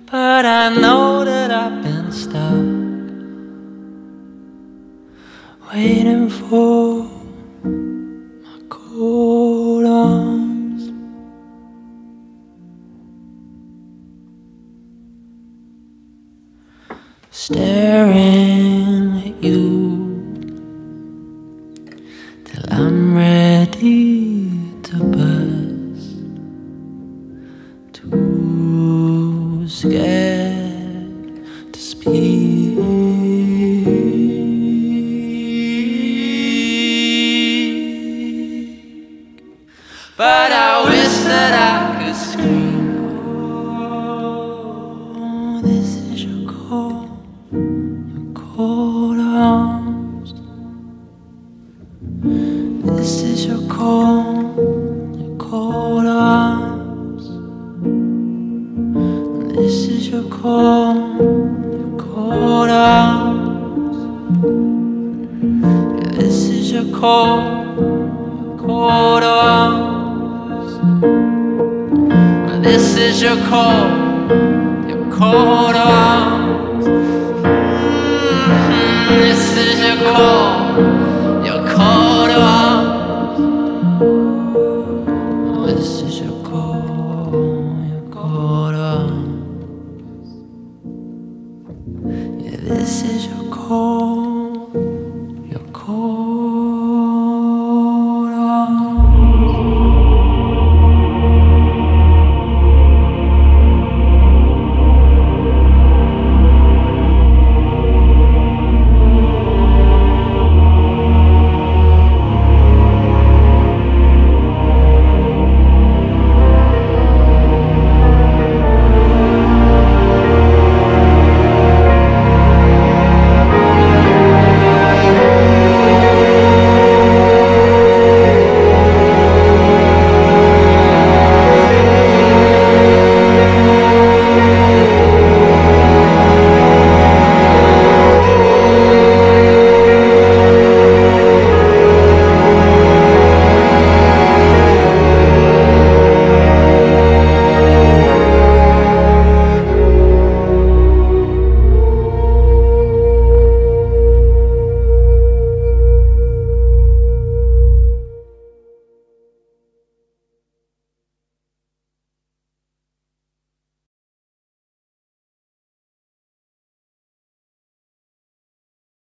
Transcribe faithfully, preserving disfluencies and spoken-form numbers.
but I know that I've been stuck, waiting for my cold arms. Staring at you till I'm ready to burst, too scared to speak. But I wish that I could scream. Oh, this is your call, your cold arms. This is your call, your cold arms. This is your call, your cold arms. This is your call, your cold arms. This is your call, your cold arms. Mm-hmm. This is your call.